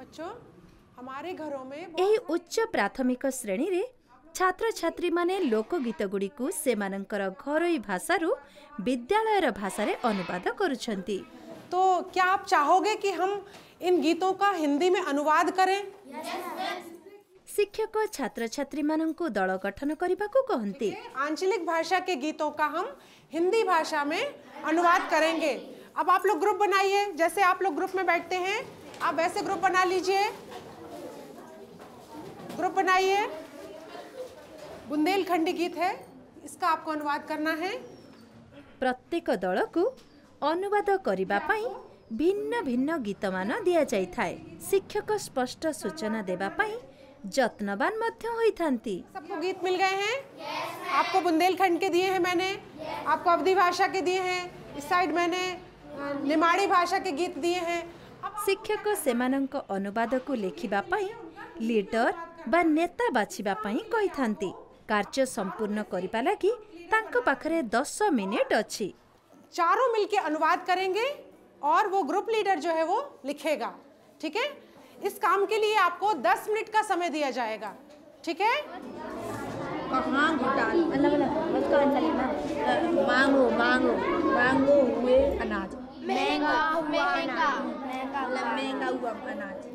बच्चों हमारे घरों में एही उच्च प्राथमिक श्रेणी रे छात्र छात्री माने लोकगीत गुडी को सेमानंकर घरोई भाषारू विद्यालयर भाषा रे अनुवाद करुछंती। तो क्या आप चाहोगे कि हम इन गीतों का हिंदी में अनुवाद करें? शिक्षक छात्र छात्री मानंकु दल गठन करबाकू कहंती। आंचलिक भाषा के गीतों का हम हिंदी भाषा में अनुवाद करेंगे। अब आप लोग ग्रुप बनाइए, जैसे आप लोग ग्रुप में बैठते हैं आप वैसे ग्रुप बना लीजिए। ग्रुप बनाइए। बुंदेलखंडी गीत है, इसका आपको अनुवाद करना है। प्रत्येक दल को अनुवाद करिबा पई भिन्न भिन्न गीतमान दिया जाय थाए। शिक्षक स्पष्ट सूचना देबा पई जत्नवान मध्य होई थांती। सबको गीत मिल गए हैं? आपको बुंदेलखंड के दिए हैं मैंने, आपको अवधी भाषा के दिए हैं, इस साइड मैंने निमाड़ी भाषा के गीत दिए हैं। शिक्षक सेमानंक अनुवाद को लेखिबा पई लीडर बा नेता बाछिबा पई कहि थांती। कार्य संपूर्ण करिपा लागि तांको पाखरे 10 मिनिट अछि। चारों मिलके अनुवाद करेंगे और वो ग्रुप लीडर जो है वो लिखेगा। ठीक है? इस काम के लिए आपको 10 मिनट का समय दिया जाएगा। ठीक है? मांगो मांगो मांगो हुए अनाज, महंगा हुआ महंगा हुआ अनाज।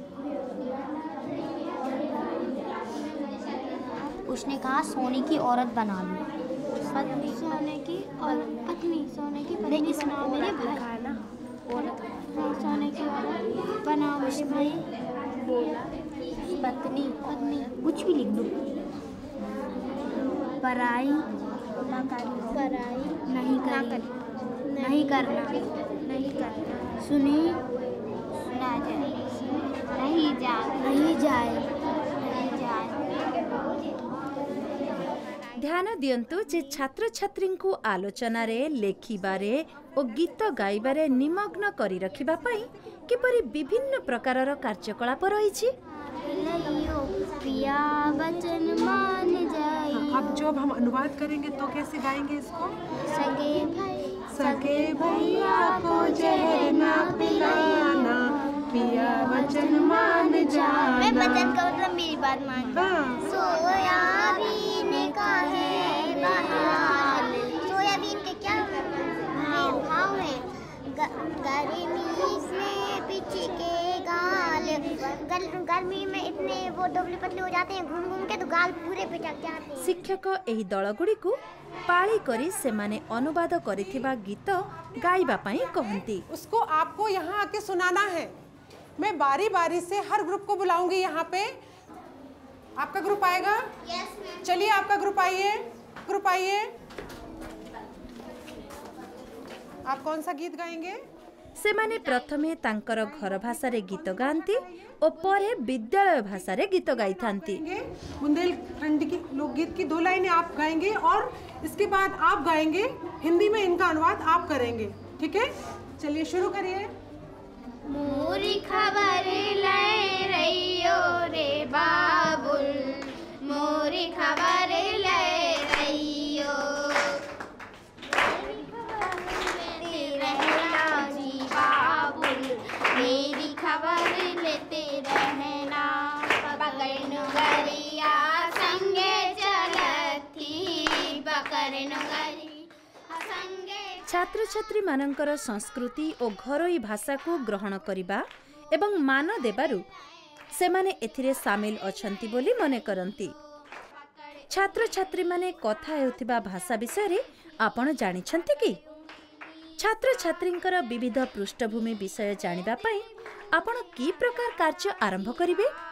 उसने कहा सोने की औरत बना लो। सोने की औरत पत्नी, सोने की पत्नी बनाओ मेरे भाई ना। औरत सोने की औरत बनाओ मेरे भाई। पत्नी पत्नी कुछ भी लिख दो। पराई पराई नहीं करना नहीं करना। सुनी सुना जाए नहीं जाए। ध्यान दियंतु जे छात्र छात्री को आलोचना रे लेखिबारे और गीत गाइबारे निमग्न करी रखिबा पई किपरि विभिन्न प्रकारर कार्यकलाप रहिछि। पिया वचन मान जाए। अब जब हम अनुवाद करेंगे तो कैसे गाएंगे इसको? सगे भैया को जहर ना पिलाना, पिया वचन मान जाना। मैं वचन का मतलब मेरी बात मान। सोयाबीन का है बहाल। सोयाबीन के क्या भाव है? गर्मी में पीछे के गाल। गर्मी में इतने वो दुबले पतले हो जाते हैं घूम घूम के, तो गाल पूरे पे चढ़ जाते हैं। शिक्षक एही दल गुडी को पाळी करी से माने अनुवाद करिथिबा गीत गाइबा पई कहंती। उसको आपको यहाँ आके सुनाना है। मैं बारी बारी से हर ग्रुप को बुलाऊंगी यहाँ पे। आपका ग्रुप आएगा? चलिए आपका ग्रुप आइए। ग्रुप आइए। आप कौन सा गीत गाएंगे? से माने प्रथमे तांकर घर भाषा रे गीत गांती और परे विद्यालय भाषा रे गीत गाई थांती। बुंदेलखंड की लोकगीत की 2 लाइनें आप गाएंगे और इसके बाद आप गाएंगे हिंदी में, इनका अनुवाद आप करेंगे। ठीक है? चलिए शुरू करिए। मोरी खबर ले रहियो रे बाबुल, मोरी खबर ले रहियो। रहना जी बाबुल, मेरी खबर लेते रहना। पकड़नु गरिया संगे चलती, पकड़नु गरिया संगे। छात्र छात्री मानकर संस्कृति और घरोई भाषा को ग्रहण करिबा एवं मान देबारु सेमाने एथिरे सामिल अछंती बोली मने करंती। छात्र छात्री माने कथा हेउथिबा भाषा विषय रे आपण जानिछंती कि? छात्र छात्रींकर विविध पृष्ठभूमि विषय जानिबा पई आपण की प्रकार कार्य आरंभ करिवे?